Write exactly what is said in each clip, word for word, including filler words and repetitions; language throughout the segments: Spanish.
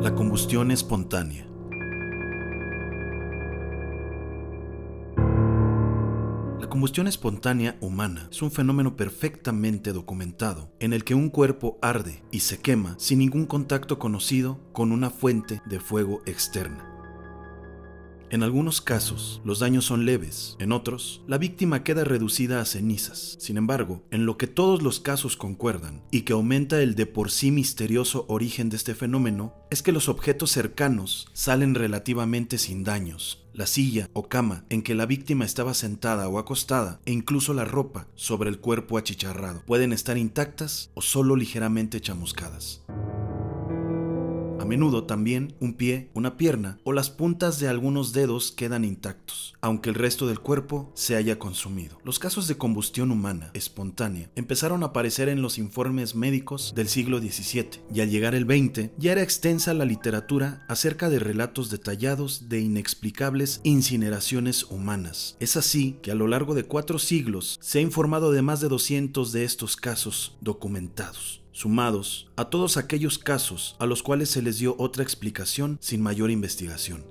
La combustión espontánea. La combustión espontánea humana es un fenómeno perfectamente documentado, en el que un cuerpo arde y se quema sin ningún contacto conocido con una fuente de fuego externa. En algunos casos, los daños son leves, en otros, la víctima queda reducida a cenizas. Sin embargo, en lo que todos los casos concuerdan, y que aumenta el de por sí misterioso origen de este fenómeno, es que los objetos cercanos salen relativamente sin daños. La silla o cama en que la víctima estaba sentada o acostada, e incluso la ropa sobre el cuerpo achicharrado, pueden estar intactas o solo ligeramente chamuscadas. A menudo también un pie, una pierna o las puntas de algunos dedos quedan intactos, aunque el resto del cuerpo se haya consumido. Los casos de combustión humana espontánea empezaron a aparecer en los informes médicos del siglo diecisiete, y al llegar el veinte ya era extensa la literatura acerca de relatos detallados de inexplicables incineraciones humanas. Es así que a lo largo de cuatro siglos se ha informado de más de doscientos de estos casos documentados, sumados a todos aquellos casos a los cuales se les dio otra explicación sin mayor investigación.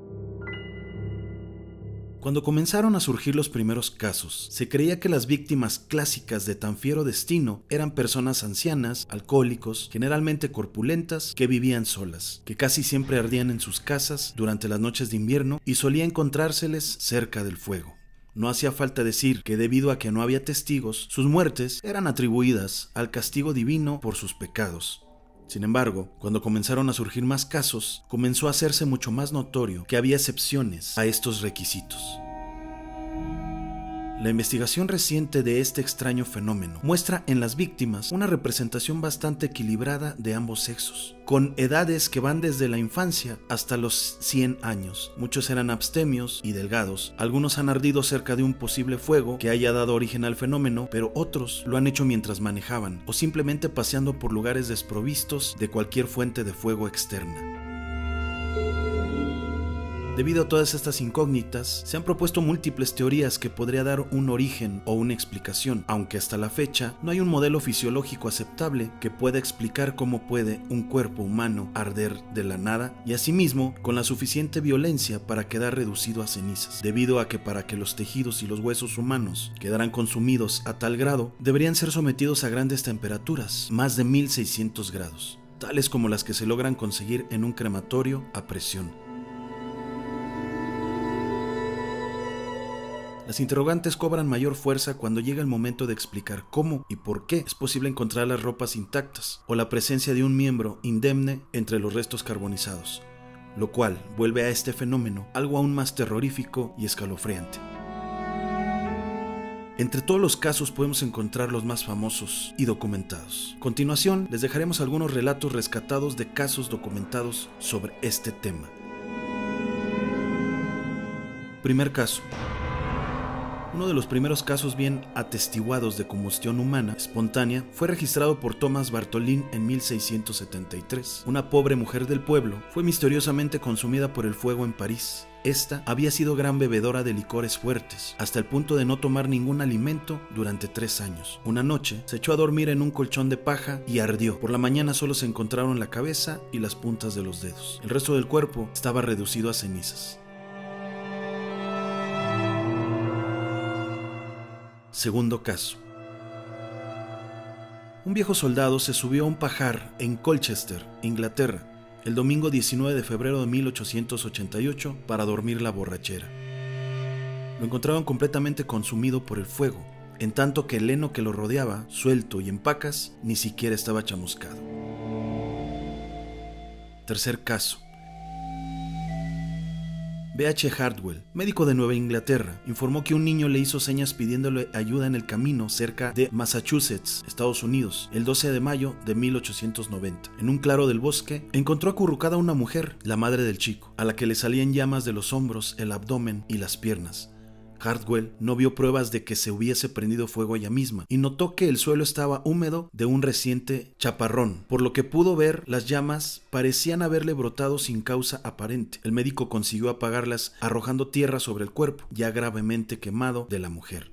Cuando comenzaron a surgir los primeros casos, se creía que las víctimas clásicas de tan fiero destino eran personas ancianas, alcohólicos, generalmente corpulentas, que vivían solas, que casi siempre ardían en sus casas durante las noches de invierno y solía encontrárseles cerca del fuego. No hacía falta decir que debido a que no había testigos, sus muertes eran atribuidas al castigo divino por sus pecados. Sin embargo, cuando comenzaron a surgir más casos, comenzó a hacerse mucho más notorio que había excepciones a estos requisitos. La investigación reciente de este extraño fenómeno muestra en las víctimas una representación bastante equilibrada de ambos sexos, con edades que van desde la infancia hasta los cien años. Muchos eran abstemios y delgados, algunos han ardido cerca de un posible fuego que haya dado origen al fenómeno, pero otros lo han hecho mientras manejaban o simplemente paseando por lugares desprovistos de cualquier fuente de fuego externa. Debido a todas estas incógnitas, se han propuesto múltiples teorías que podría dar un origen o una explicación, aunque hasta la fecha no hay un modelo fisiológico aceptable que pueda explicar cómo puede un cuerpo humano arder de la nada y asimismo con la suficiente violencia para quedar reducido a cenizas, debido a que para que los tejidos y los huesos humanos quedaran consumidos a tal grado, deberían ser sometidos a grandes temperaturas, más de mil seiscientos grados, tales como las que se logran conseguir en un crematorio a presión. Las interrogantes cobran mayor fuerza cuando llega el momento de explicar cómo y por qué es posible encontrar las ropas intactas o la presencia de un miembro indemne entre los restos carbonizados, lo cual vuelve a este fenómeno algo aún más terrorífico y escalofriante. Entre todos los casos podemos encontrar los más famosos y documentados. A continuación, les dejaremos algunos relatos rescatados de casos documentados sobre este tema. Primer caso. Uno de los primeros casos bien atestiguados de combustión humana espontánea fue registrado por Thomas Bartholin en mil seiscientos setenta y tres. Una pobre mujer del pueblo fue misteriosamente consumida por el fuego en París. Esta había sido gran bebedora de licores fuertes, hasta el punto de no tomar ningún alimento durante tres años. Una noche se echó a dormir en un colchón de paja y ardió. Por la mañana solo se encontraron la cabeza y las puntas de los dedos. El resto del cuerpo estaba reducido a cenizas. Segundo caso. Un viejo soldado se subió a un pajar en Colchester, Inglaterra, el domingo diecinueve de febrero de mil ochocientos ochenta y ocho para dormir la borrachera. Lo encontraron completamente consumido por el fuego, en tanto que el heno que lo rodeaba, suelto y en pacas, ni siquiera estaba chamuscado. Tercer caso. B H Hardwell, médico de Nueva Inglaterra, informó que un niño le hizo señas pidiéndole ayuda en el camino cerca de Massachusetts, Estados Unidos, el doce de mayo de mil ochocientos noventa. En un claro del bosque, encontró acurrucada a una mujer, la madre del chico, a la que le salían llamas de los hombros, el abdomen y las piernas. Hardwell no vio pruebas de que se hubiese prendido fuego ella misma y notó que el suelo estaba húmedo de un reciente chaparrón, por lo que pudo ver las llamas parecían haberle brotado sin causa aparente. El médico consiguió apagarlas arrojando tierra sobre el cuerpo, ya gravemente quemado, de la mujer.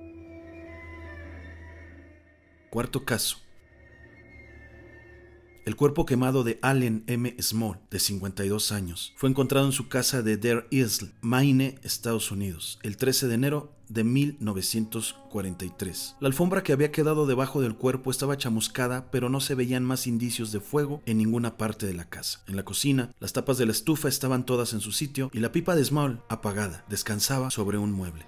Cuarto caso. El cuerpo quemado de Allen M. Small, de cincuenta y dos años, fue encontrado en su casa de Deer Isle, Maine, Estados Unidos, el trece de enero de mil novecientos cuarenta y tres. La alfombra que había quedado debajo del cuerpo estaba chamuscada, pero no se veían más indicios de fuego en ninguna parte de la casa. En la cocina, las tapas de la estufa estaban todas en su sitio y la pipa de Small, apagada, descansaba sobre un mueble.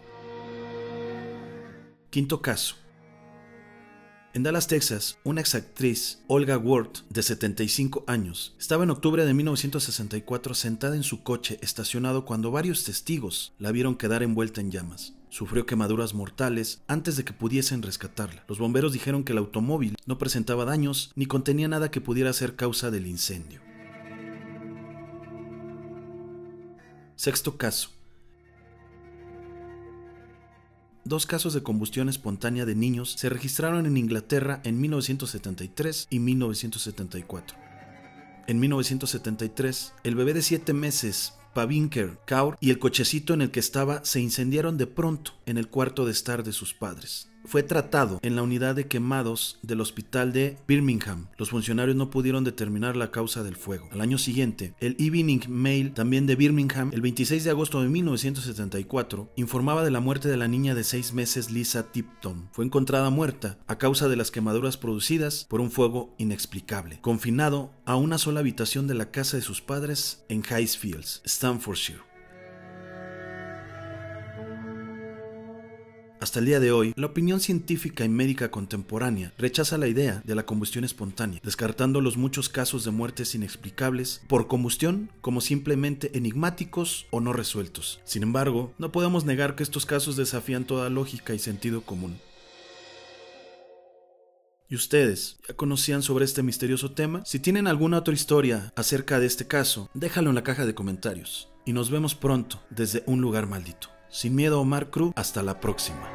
Quinto caso. En Dallas, Texas, una exactriz, Olga Worth, de setenta y cinco años, estaba en octubre de mil novecientos sesenta y cuatro sentada en su coche estacionado cuando varios testigos la vieron quedar envuelta en llamas. Sufrió quemaduras mortales antes de que pudiesen rescatarla. Los bomberos dijeron que el automóvil no presentaba daños ni contenía nada que pudiera ser causa del incendio. Sexto caso. Dos casos de combustión espontánea de niños se registraron en Inglaterra en mil novecientos setenta y tres y mil novecientos setenta y cuatro. En mil novecientos setenta y tres, el bebé de siete meses, Pavynker Kaur, y el cochecito en el que estaba se incendiaron de pronto en el cuarto de estar de sus padres. Fue tratado en la unidad de quemados del hospital de Birmingham. Los funcionarios no pudieron determinar la causa del fuego. Al año siguiente, el Evening Mail, también de Birmingham, el veintiséis de agosto de mil novecientos setenta y cuatro, informaba de la muerte de la niña de seis meses Lisa Tipton. Fue encontrada muerta a causa de las quemaduras producidas por un fuego inexplicable, confinado a una sola habitación de la casa de sus padres en Highfields, Staffordshire. Hasta el día de hoy, la opinión científica y médica contemporánea rechaza la idea de la combustión espontánea, descartando los muchos casos de muertes inexplicables por combustión como simplemente enigmáticos o no resueltos. Sin embargo, no podemos negar que estos casos desafían toda lógica y sentido común. ¿Y ustedes ya conocían sobre este misterioso tema? Si tienen alguna otra historia acerca de este caso, déjalo en la caja de comentarios. Y nos vemos pronto desde Un Lugar Maldito. Sin miedo, Omar Cruz, hasta la próxima.